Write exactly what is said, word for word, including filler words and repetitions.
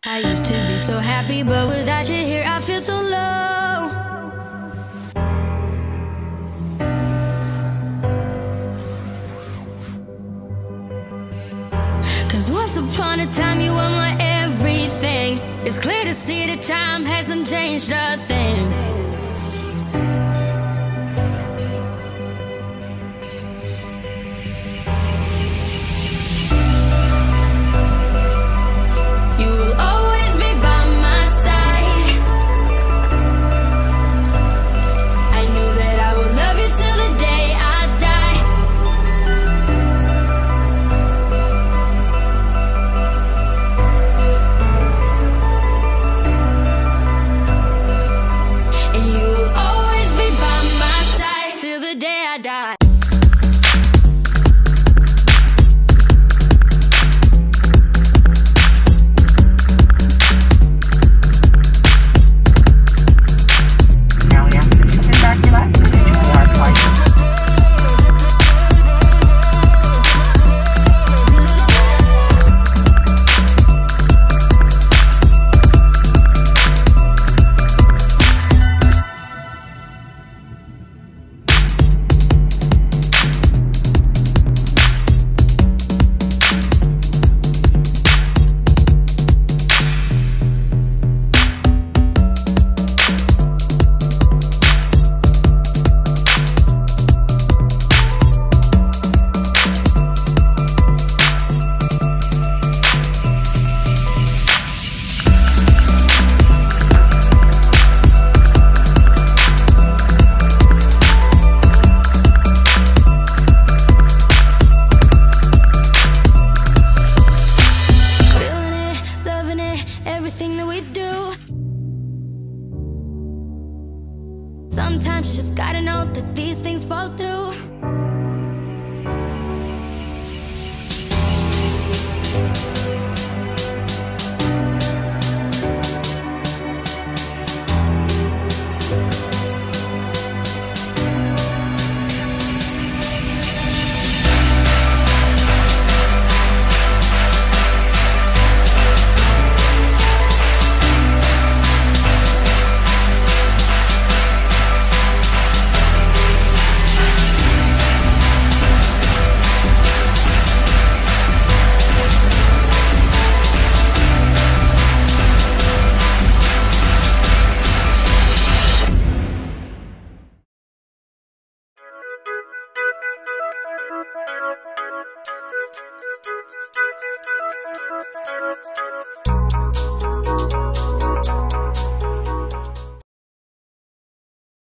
I used to be so happy, but without you here I feel so low. Cause once upon a time you were my everything. It's clear to see that time hasn't changed a thing. Everything that we do, sometimes you just gotta know that these things fall through. Thank you.